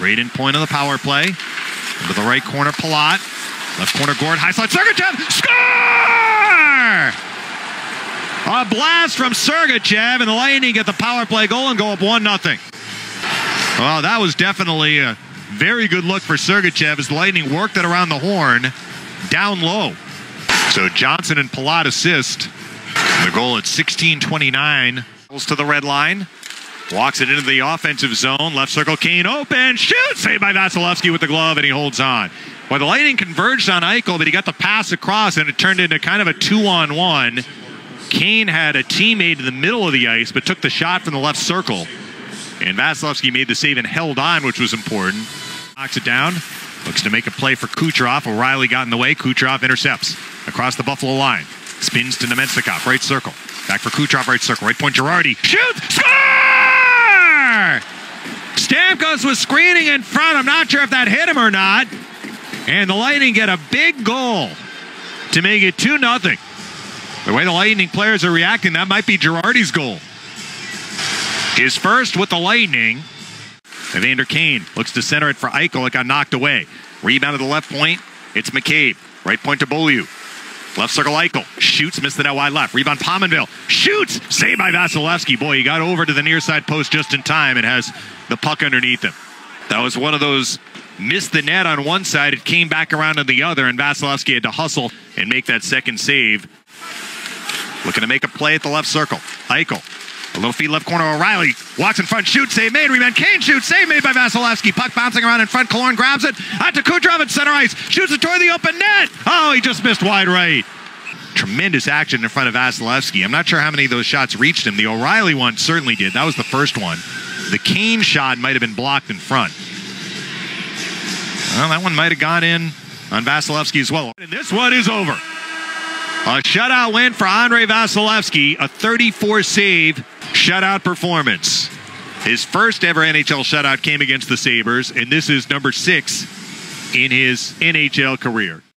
Straight in point on the power play. Into the right corner, Palat. Left corner, Gord. High slot, Sergachev. Score! A blast from Sergachev, and the Lightning get the power play goal and go up 1-0. Well, that was definitely a very good look for Sergachev as the Lightning worked it around the horn, down low. So Johnson and Palat assist. The goal at 16:29. Goes to the red line. Walks it into the offensive zone. Left circle, Kane open. Shoots! Saved by Vasilevskiy with the glove, and he holds on. Well, the Lightning converged on Eichel, but he got the pass across, and it turned into kind of a 2-on-1. Kane had a teammate in the middle of the ice, but took the shot from the left circle. And Vasilevskiy made the save and held on, which was important. Knocks it down. Looks to make a play for Kucherov. O'Reilly got in the way. Kucherov intercepts across the Buffalo line. Spins to Nemenstikov. Right circle. Back for Kucherov. Right circle. Right point, Girardi. Shoots! Score! Stamkos was screening in front. I'm not sure if that hit him or not. And the Lightning get a big goal to make it 2-0. The way the Lightning players are reacting, that might be Girardi's goal. His first with the Lightning. Evander Kane looks to center it for Eichel. It got knocked away. Rebound to the left point. It's McCabe. Right point to Beaulieu. Left circle Eichel. Shoots, missed the net wide left. Rebound Pominville. Shoots! Saved by Vasilevskiy. Boy, he got over to the near side post just in time and has the puck underneath him. That was one of those missed the net on one side. It came back around on the other, and Vasilevskiy had to hustle and make that second save. Looking to make a play at the left circle. Eichel. A little feed left corner, O'Reilly. Walks in front, shoots, save made. Rebound, Kane shoots, save made by Vasilevskiy. Puck bouncing around in front. Killorn grabs it. Out to Kucherov at center ice. Shoots it toward the open net. Oh, he just missed wide right. Tremendous action in front of Vasilevskiy. I'm not sure how many of those shots reached him. The O'Reilly one certainly did. That was the first one. The Kane shot might have been blocked in front. Well, that one might have gone in on Vasilevskiy as well. And this one is over. A shutout win for Andrei Vasilevskiy, a 34-save shutout performance. His first ever NHL shutout came against the Sabres, and this is number 6 in his NHL career.